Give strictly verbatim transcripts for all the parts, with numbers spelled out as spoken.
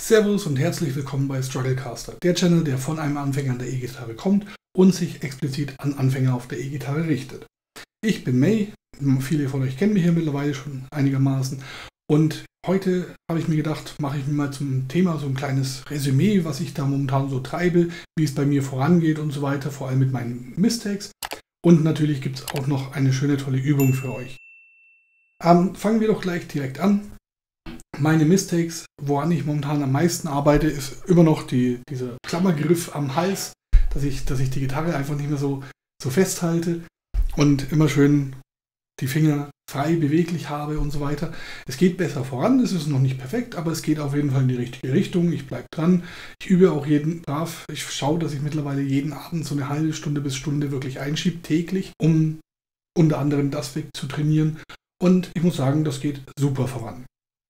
Servus und herzlich willkommen bei Strugglecaster, der Channel, der von einem Anfänger an der E-Gitarre kommt und sich explizit an Anfänger auf der E-Gitarre richtet. Ich bin May, viele von euch kennen mich hier mittlerweile schon einigermaßen und heute habe ich mir gedacht, mache ich mir mal zum Thema so ein kleines Resümee, was ich da momentan so treibe, wie es bei mir vorangeht und so weiter, vor allem mit meinen Mistakes. Und natürlich gibt es auch noch eine schöne, tolle Übung für euch. Ähm, fangen wir doch gleich direkt an. Meine Mistakes, woran ich momentan am meisten arbeite, ist immer noch die, dieser Klammergriff am Hals, dass ich, dass ich die Gitarre einfach nicht mehr so, so festhalte und immer schön die Finger frei beweglich habe und so weiter. Es geht besser voran, es ist noch nicht perfekt, aber es geht auf jeden Fall in die richtige Richtung. Ich bleibe dran. Ich übe auch jeden brav. Ich schaue, dass ich mittlerweile jeden Abend so eine halbe Stunde bis Stunde wirklich einschiebe, täglich, um unter anderem das weg zu trainieren. Und ich muss sagen, das geht super voran.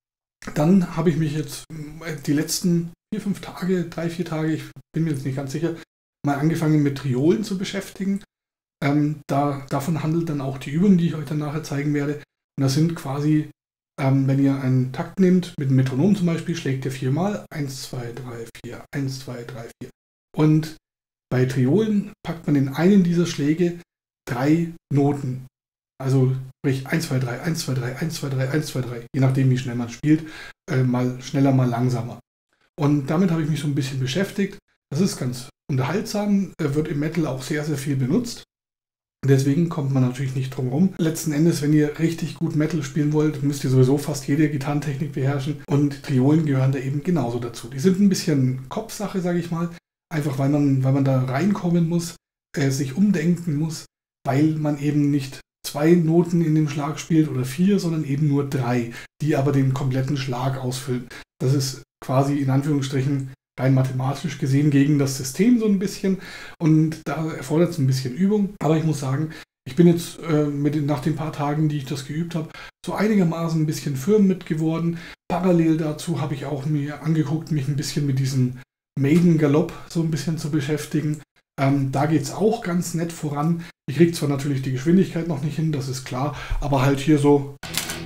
Dann habe ich mich jetzt die letzten vier, fünf Tage, drei, vier Tage, ich bin mir jetzt nicht ganz sicher, mal angefangen mit Triolen zu beschäftigen. Ähm, da, davon handelt dann auch die Übung, die ich euch dann nachher zeigen werde. Und das sind quasi, ähm, wenn ihr einen Takt nehmt, mit einem Metronom zum Beispiel, schlägt ihr viermal eins, zwei, drei, vier, eins, zwei, drei, vier. Und bei Triolen packt man in einen dieser Schläge drei Noten. Also sprich eins, zwei, drei, eins, zwei, drei, eins, zwei, drei, eins, zwei, drei, je nachdem wie schnell man spielt, äh, mal schneller, mal langsamer. Und damit habe ich mich so ein bisschen beschäftigt. Das ist ganz unterhaltsam, äh, wird im Metal auch sehr, sehr viel benutzt. Deswegen kommt man natürlich nicht drum rum. Letzten Endes, wenn ihr richtig gut Metal spielen wollt, müsst ihr sowieso fast jede Gitarrentechnik beherrschen. Und Triolen gehören da eben genauso dazu. Die sind ein bisschen Kopfsache, sage ich mal. Einfach weil man, weil man da reinkommen muss, äh, sich umdenken muss, weil man eben nicht zwei Noten in dem Schlag spielt oder vier, sondern eben nur drei, die aber den kompletten Schlag ausfüllen. Das ist quasi in Anführungsstrichen rein mathematisch gesehen gegen das System so ein bisschen und da erfordert es ein bisschen Übung. Aber ich muss sagen, ich bin jetzt äh, mit, nach den paar Tagen, die ich das geübt habe, so einigermaßen ein bisschen firm mit geworden. Parallel dazu habe ich auch mir angeguckt, mich ein bisschen mit diesem Maiden-Galopp so ein bisschen zu beschäftigen. Ähm, da geht es auch ganz nett voran. Ich kriege zwar natürlich die Geschwindigkeit noch nicht hin, das ist klar, aber halt hier so.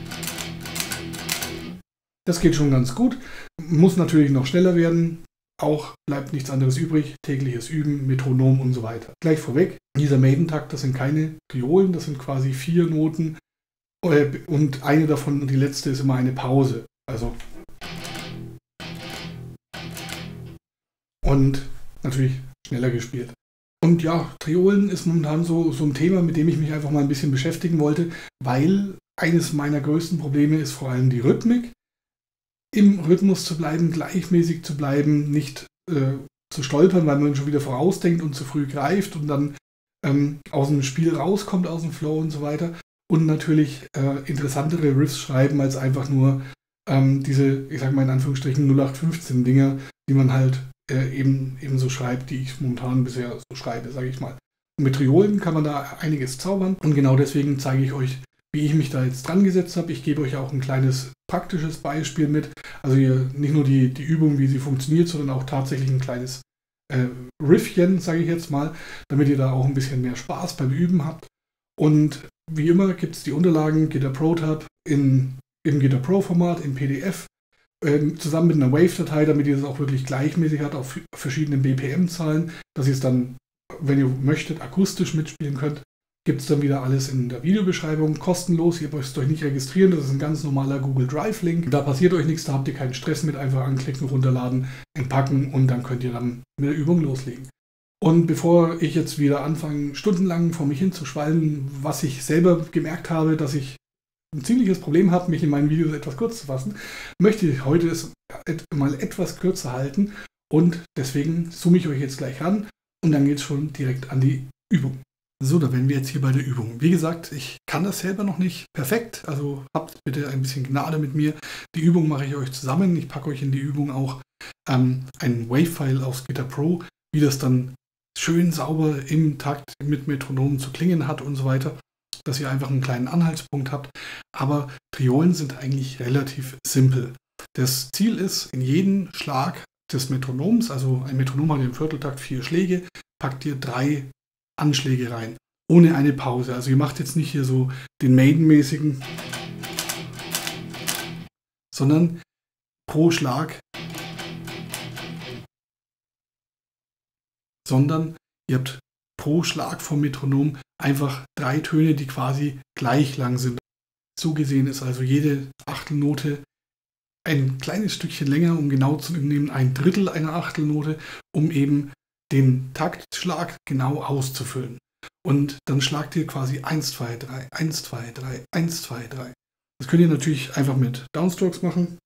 Das geht schon ganz gut. Muss natürlich noch schneller werden. Auch bleibt nichts anderes übrig. Tägliches Üben, Metronom und so weiter. Gleich vorweg, dieser Maiden-Takt, das sind keine Triolen, das sind quasi vier Noten. Und eine davon, die letzte, ist immer eine Pause. Also. Und natürlich schneller gespielt. Und ja, Triolen ist momentan so, so ein Thema, mit dem ich mich einfach mal ein bisschen beschäftigen wollte, weil eines meiner größten Probleme ist vor allem die Rhythmik. Im Rhythmus zu bleiben, gleichmäßig zu bleiben, nicht äh, zu stolpern, weil man schon wieder vorausdenkt und zu früh greift und dann ähm, aus dem Spiel rauskommt, aus dem Flow und so weiter. Und natürlich äh, interessantere Riffs schreiben als einfach nur ähm, diese, ich sag mal in Anführungsstrichen, null acht fünfzehn Dinger, die man halt äh, eben, eben so schreibt, die ich momentan bisher so schreibe, sage ich mal. Und mit Triolen kann man da einiges zaubern und genau deswegen zeige ich euch, wie ich mich da jetzt dran gesetzt habe. Ich gebe euch auch ein kleines praktisches Beispiel mit. Also hier nicht nur die, die Übung, wie sie funktioniert, sondern auch tatsächlich ein kleines äh, Riffchen, sage ich jetzt mal, damit ihr da auch ein bisschen mehr Spaß beim Üben habt. Und wie immer gibt es die Unterlagen Guitar Pro Tab in, im Guitar Pro Format, in P D F, äh, zusammen mit einer Wave-Datei, damit ihr das auch wirklich gleichmäßig habt auf verschiedenen B P M-Zahlen, dass ihr es dann, wenn ihr möchtet, akustisch mitspielen könnt. Gibt es dann wieder alles in der Videobeschreibung, kostenlos, ihr müsst euch nicht registrieren, das ist ein ganz normaler Google Drive-Link. Da passiert euch nichts, da habt ihr keinen Stress mit, einfach anklicken, runterladen, entpacken und dann könnt ihr dann mit der Übung loslegen. Und bevor ich jetzt wieder anfange, stundenlang vor mich hin zu schwallen, was ich selber gemerkt habe, dass ich ein ziemliches Problem habe, mich in meinen Videos etwas kurz zu fassen, möchte ich heute es mal etwas kürzer halten und deswegen zoome ich euch jetzt gleich ran und dann geht es schon direkt an die Übung. So, da wären wir jetzt hier bei der Übung. Wie gesagt, ich kann das selber noch nicht perfekt, also habt bitte ein bisschen Gnade mit mir. Die Übung mache ich euch zusammen. Ich packe euch in die Übung auch ähm, ein Wave-File aus Guitar Pro, wie das dann schön sauber im Takt mit Metronomen zu klingen hat und so weiter, dass ihr einfach einen kleinen Anhaltspunkt habt. Aber Triolen sind eigentlich relativ simpel. Das Ziel ist, in jeden Schlag des Metronoms, also ein Metronom hat im Vierteltakt vier Schläge, packt ihr drei Anschläge rein, ohne eine Pause. Also ihr macht jetzt nicht hier so den Maiden-mäßigen, sondern pro Schlag sondern ihr habt pro Schlag vom Metronom einfach drei Töne, die quasi gleich lang sind. So gesehen ist also jede Achtelnote ein kleines Stückchen länger, um genau zu nehmen, ein Drittel einer Achtelnote, um eben den Taktschlag genau auszufüllen. Und dann schlagt ihr quasi eins, zwei, drei, eins, zwei, drei, eins, zwei, drei. Das könnt ihr natürlich einfach mit Downstrokes machen.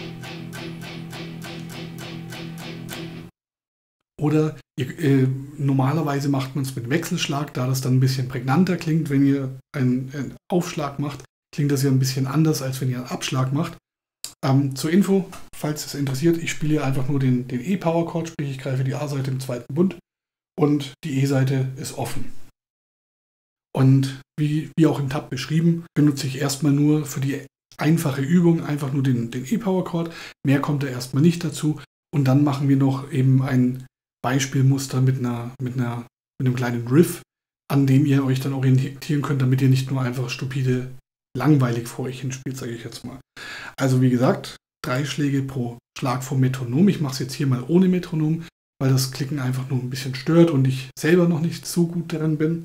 Oder ihr, äh, normalerweise macht man es mit Wechselschlag, da das dann ein bisschen prägnanter klingt. Wenn ihr einen, einen Aufschlag macht, klingt das ja ein bisschen anders, als wenn ihr einen Abschlag macht. Ähm, zur Info, falls es interessiert, ich spiele hier einfach nur den, den E-Power-Chord, sprich ich greife die A-Seite im zweiten Bund und die E-Seite ist offen. Und wie, wie auch im Tab beschrieben, benutze ich erstmal nur für die einfache Übung einfach nur den, den E-Power-Chord. Mehr kommt da erstmal nicht dazu. Und dann machen wir noch eben ein Beispielmuster mit, einer, mit, einer, mit einem kleinen Riff, an dem ihr euch dann orientieren könnt, damit ihr nicht nur einfach stupide langweilig vor euch hinspielt, sage ich jetzt mal. Also wie gesagt, drei Schläge pro Schlag vom Metronom. Ich mache es jetzt hier mal ohne Metronom, weil das Klicken einfach nur ein bisschen stört und ich selber noch nicht so gut darin bin.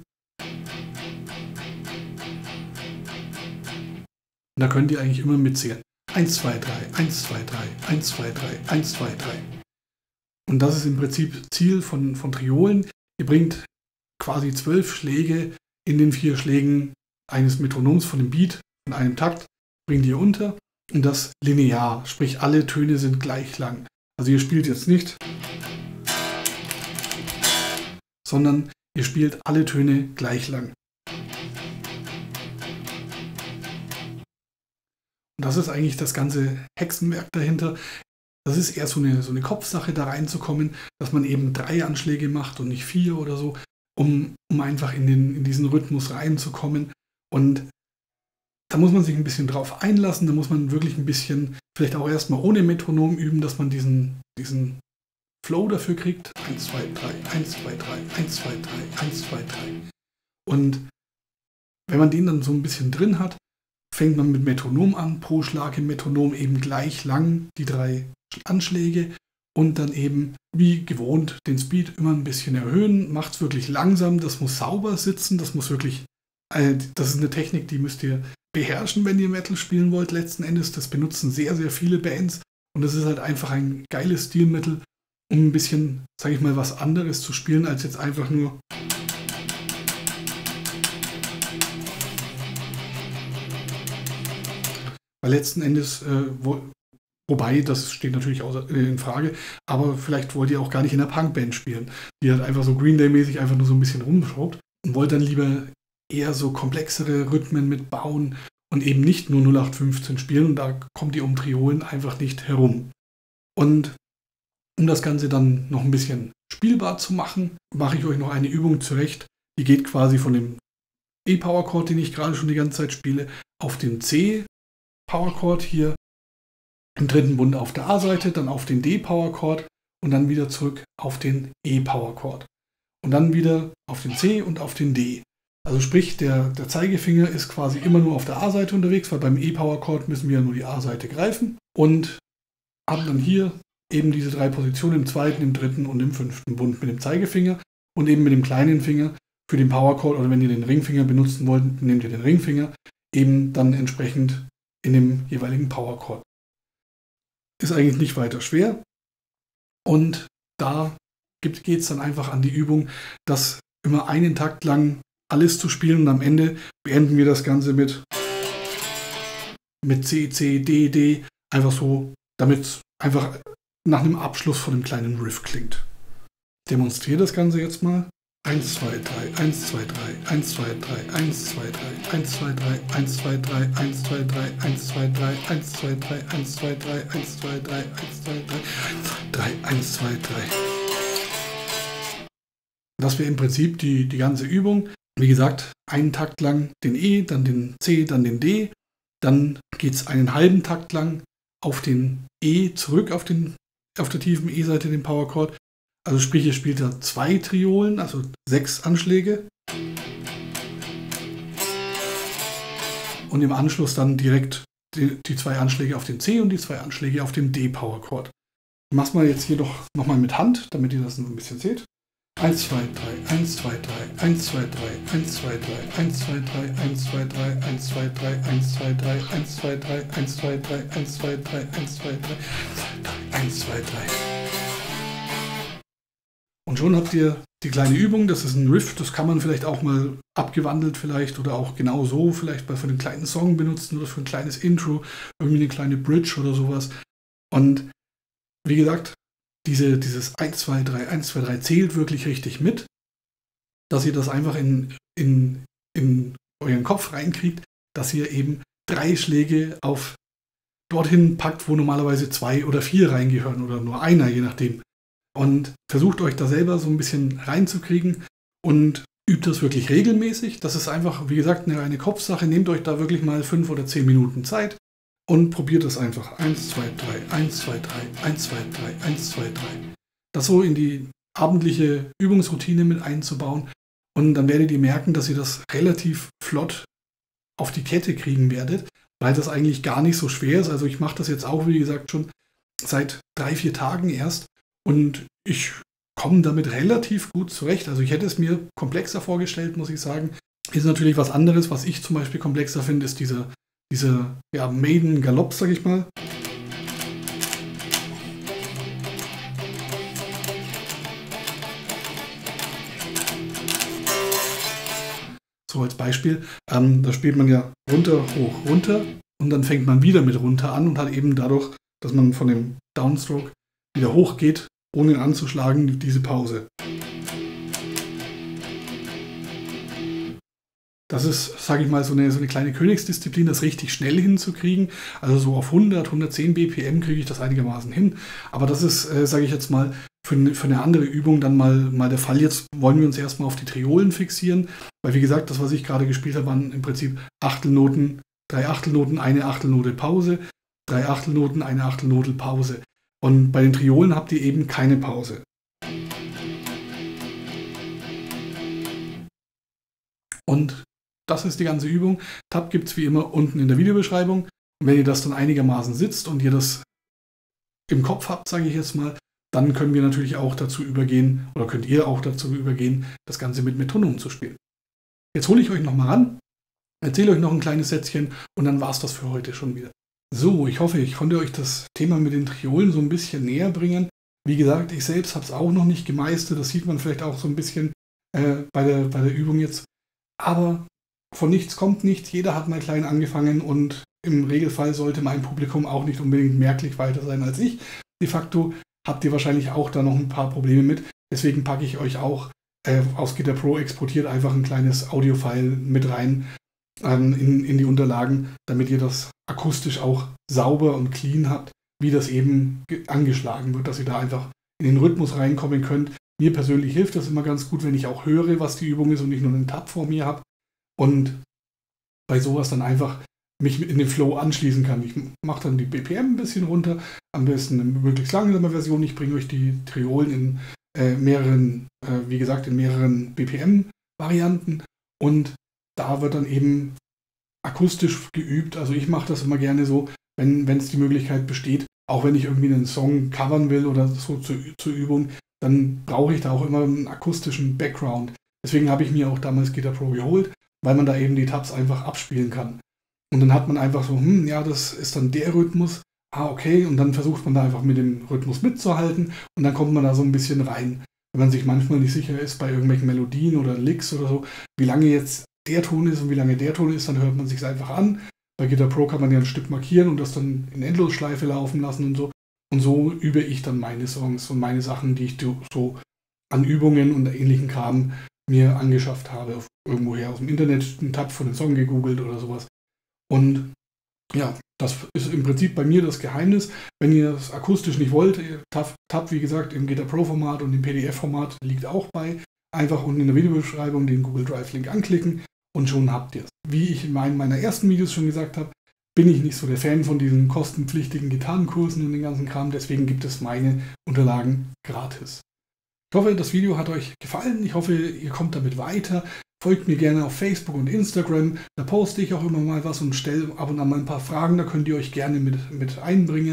Und da könnt ihr eigentlich immer mitzählen. eins, zwei, drei, eins, zwei, drei, eins, zwei, drei, eins, zwei, drei. Und das ist im Prinzip Ziel von, von Triolen. Ihr bringt quasi zwölf Schläge in den vier Schlägen eines Metronoms von dem Beat, von einem Takt, bringt ihr unter. Und das linear, sprich alle Töne sind gleich lang. Also ihr spielt jetzt nicht, sondern ihr spielt alle Töne gleich lang. Und das ist eigentlich das ganze Hexenwerk dahinter. Das ist eher so eine, so eine Kopfsache, da reinzukommen, dass man eben drei Anschläge macht und nicht vier oder so, um, um einfach in, den, in diesen Rhythmus reinzukommen. Und da muss man sich ein bisschen drauf einlassen, da muss man wirklich ein bisschen, vielleicht auch erstmal ohne Metronom üben, dass man diesen, diesen Flow dafür kriegt. eins, zwei, drei, eins, zwei, drei, eins, zwei, drei, eins, zwei, drei. Und wenn man den dann so ein bisschen drin hat, fängt man mit Metronom an, pro Schlag im Metronom eben gleich lang die drei Anschläge und dann eben wie gewohnt den Speed immer ein bisschen erhöhen, macht es wirklich langsam, das muss sauber sitzen, das muss wirklich, äh, das ist eine Technik, die müsst ihr beherrschen, wenn ihr Metal spielen wollt letzten Endes, das benutzen sehr, sehr viele Bands und das ist halt einfach ein geiles Stilmittel, um ein bisschen, sage ich mal, was anderes zu spielen, als jetzt einfach nur weil letzten Endes, äh, wo, wobei, das steht natürlich außer, äh, in Frage, aber vielleicht wollt ihr auch gar nicht in einer Punkband spielen, die halt einfach so Green Day-mäßig einfach nur so ein bisschen rumschraubt und wollt dann lieber eher so komplexere Rhythmen mitbauen und eben nicht nur null acht fünfzehn spielen und da kommt ihr um Triolen einfach nicht herum. Und um das Ganze dann noch ein bisschen spielbar zu machen, mache ich euch noch eine Übung zurecht, die geht quasi von dem E-Power-Chord, den ich gerade schon die ganze Zeit spiele, auf den C Power-Chord hier im dritten Bund auf der A-Seite, dann auf den D-Power-Chord und dann wieder zurück auf den E-Power-Chord. Und dann wieder auf den C und auf den D. Also sprich, der, der Zeigefinger ist quasi immer nur auf der A-Seite unterwegs, weil beim E-Power-Chord müssen wir ja nur die A-Seite greifen und haben dann hier eben diese drei Positionen im zweiten, im dritten und im fünften Bund mit dem Zeigefinger und eben mit dem kleinen Finger für den Power-Chord oder wenn ihr den Ringfinger benutzen wollt, nehmt ihr den Ringfinger eben dann entsprechend in dem jeweiligen Power-Chord. Ist eigentlich nicht weiter schwer und da geht es dann einfach an die Übung, das immer einen Takt lang alles zu spielen und am Ende beenden wir das Ganze mit, mit C, C, D, D, einfach so, damit es einfach nach einem Abschluss von einem kleinen Riff klingt. Ich demonstriere das Ganze jetzt mal. eins, zwei, drei, eins, zwei, drei, eins, zwei, drei, eins, zwei, drei, eins, zwei, drei, eins, zwei, drei, eins, zwei, drei, eins, zwei, drei, eins, zwei, drei, eins, zwei, drei, eins, zwei, drei, eins, zwei, drei, eins, zwei, drei. Das wäre im Prinzip die, die ganze Übung. Wie gesagt, einen Takt lang den E, dann den C, dann den D. Dann geht es einen halben Takt lang auf den E zurück, auf, den, auf der tiefen E-Seite, den Power-Chord. Also sprich, ihr spielt da zwei Triolen, also sechs Anschläge. Und im Anschluss dann direkt die, die zwei Anschläge auf den C und die zwei Anschläge auf dem D-Power-Chord. Ich mache es mal jetzt hier doch nochmal mit Hand, damit ihr das ein bisschen seht. eins, zwei, drei, eins, zwei, drei, eins, zwei, drei, eins, zwei, drei, eins, zwei, drei, eins, zwei, drei, eins, zwei, drei, eins, zwei, drei, eins, zwei, drei, eins, zwei, drei, eins, zwei, drei, eins, zwei, drei, eins, zwei, drei. Und schon habt ihr die kleine Übung, das ist ein Riff, das kann man vielleicht auch mal abgewandelt vielleicht oder auch genau so vielleicht mal für einen kleinen Song benutzen oder für ein kleines Intro, irgendwie eine kleine Bridge oder sowas. Und wie gesagt, diese, dieses eins, zwei, drei, eins, zwei, drei zählt wirklich richtig mit, dass ihr das einfach in, in, in euren Kopf reinkriegt, dass ihr eben drei Schläge auf dorthin packt, wo normalerweise zwei oder vier reingehören oder nur einer, je nachdem. Und versucht euch da selber so ein bisschen reinzukriegen und übt das wirklich regelmäßig. Das ist einfach, wie gesagt, eine reine Kopfsache. Nehmt euch da wirklich mal fünf oder zehn Minuten Zeit und probiert das einfach. eins, zwei, drei, eins, zwei, drei, eins, zwei, drei, eins, zwei, drei. Das so in die abendliche Übungsroutine mit einzubauen. Und dann werdet ihr merken, dass ihr das relativ flott auf die Kette kriegen werdet, weil das eigentlich gar nicht so schwer ist. Also ich mache das jetzt auch, wie gesagt, schon seit drei, vier Tagen erst. Und ich komme damit relativ gut zurecht. Also ich hätte es mir komplexer vorgestellt, muss ich sagen. Ist natürlich was anderes, was ich zum Beispiel komplexer finde, ist dieser, dieser ja, Maiden-Galopp, sag ich mal. So als Beispiel. Ähm, da spielt man ja runter, hoch, runter und dann fängt man wieder mit runter an und hat eben dadurch, dass man von dem Downstroke wieder hoch geht, ohne ihn anzuschlagen, diese Pause. Das ist, sage ich mal, so eine, so eine kleine Königsdisziplin, das richtig schnell hinzukriegen. Also so auf hundert, hundertzehn B P M kriege ich das einigermaßen hin. Aber das ist, äh, sage ich jetzt mal, für eine, für eine andere Übung dann mal, mal der Fall. Jetzt wollen wir uns erstmal auf die Triolen fixieren, weil wie gesagt, das, was ich gerade gespielt habe, waren im Prinzip Achtelnoten, drei Achtelnoten, eine Achtelnote Pause, drei Achtelnoten, eine Achtelnote Pause. Und bei den Triolen habt ihr eben keine Pause. Und das ist die ganze Übung. Tab gibt es wie immer unten in der Videobeschreibung. Und wenn ihr das dann einigermaßen sitzt und ihr das im Kopf habt, sage ich jetzt mal, dann können wir natürlich auch dazu übergehen, oder könnt ihr auch dazu übergehen, das Ganze mit Metronom zu spielen. Jetzt hole ich euch nochmal ran, erzähle euch noch ein kleines Sätzchen und dann war es das für heute schon wieder. So, ich hoffe, ich konnte euch das Thema mit den Triolen so ein bisschen näher bringen. Wie gesagt, ich selbst habe es auch noch nicht gemeistert. Das sieht man vielleicht auch so ein bisschen äh, bei, der, bei der Übung jetzt. Aber von nichts kommt nichts. Jeder hat mal klein angefangen und im Regelfall sollte mein Publikum auch nicht unbedingt merklich weiter sein als ich. De facto habt ihr wahrscheinlich auch da noch ein paar Probleme mit. Deswegen packe ich euch auch äh, aus Guitar Pro exportiert einfach ein kleines Audio-File mit rein ähm, in, in die Unterlagen, damit ihr das akustisch auch sauber und clean habt, wie das eben angeschlagen wird, dass ihr da einfach in den Rhythmus reinkommen könnt. Mir persönlich hilft das immer ganz gut, wenn ich auch höre, was die Übung ist und nicht nur einen Tab vor mir habe und bei sowas dann einfach mich in den Flow anschließen kann. Ich mache dann die B P M ein bisschen runter, am besten eine möglichst langsame Version. Ich bringe euch die Triolen in äh, mehreren, äh, wie gesagt, in mehreren B P M-Varianten und da wird dann eben akustisch geübt. Also ich mache das immer gerne so, wenn es die Möglichkeit besteht, auch wenn ich irgendwie einen Song covern will oder so zu, zur Übung, dann brauche ich da auch immer einen akustischen Background. Deswegen habe ich mir auch damals Guitar Pro geholt, weil man da eben die Tabs einfach abspielen kann. Und dann hat man einfach so, hm, ja, das ist dann der Rhythmus, ah, okay, und dann versucht man da einfach mit dem Rhythmus mitzuhalten und dann kommt man da so ein bisschen rein. Wenn man sich manchmal nicht sicher ist bei irgendwelchen Melodien oder Licks oder so, wie lange jetzt der Ton ist und wie lange der Ton ist, dann hört man sich es einfach an. Bei Guitar Pro kann man ja ein Stück markieren und das dann in Endlosschleife laufen lassen und so. Und so übe ich dann meine Songs und meine Sachen, die ich so an Übungen und ähnlichen Kram mir angeschafft habe. Irgendwoher aus dem Internet einen Tab von dem Song gegoogelt oder sowas. Und ja, das ist im Prinzip bei mir das Geheimnis. Wenn ihr es akustisch nicht wollt, Tab, Tab wie gesagt im Guitar Pro Format und im P D F-Format liegt auch bei. Einfach unten in der Videobeschreibung den Google Drive Link anklicken. Und schon habt ihr es. Wie ich in meinen, meiner ersten Videos schon gesagt habe, bin ich nicht so der Fan von diesen kostenpflichtigen Gitarrenkursen und den ganzen Kram. Deswegen gibt es meine Unterlagen gratis. Ich hoffe, das Video hat euch gefallen. Ich hoffe, ihr kommt damit weiter. Folgt mir gerne auf Facebook und Instagram. Da poste ich auch immer mal was und stelle ab und an mal ein paar Fragen. Da könnt ihr euch gerne mit, mit einbringen.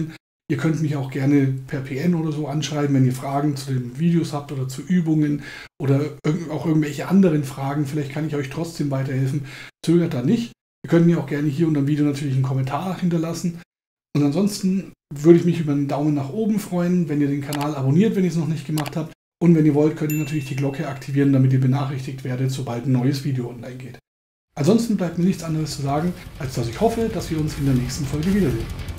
Ihr könnt mich auch gerne per P N oder so anschreiben, wenn ihr Fragen zu den Videos habt oder zu Übungen oder auch irgendwelche anderen Fragen. Vielleicht kann ich euch trotzdem weiterhelfen. Zögert da nicht. Ihr könnt mir auch gerne hier unter dem Video natürlich einen Kommentar hinterlassen. Und ansonsten würde ich mich über einen Daumen nach oben freuen, wenn ihr den Kanal abonniert, wenn ihr es noch nicht gemacht habt. Und wenn ihr wollt, könnt ihr natürlich die Glocke aktivieren, damit ihr benachrichtigt werdet, sobald ein neues Video online geht. Ansonsten bleibt mir nichts anderes zu sagen, als dass ich hoffe, dass wir uns in der nächsten Folge wiedersehen.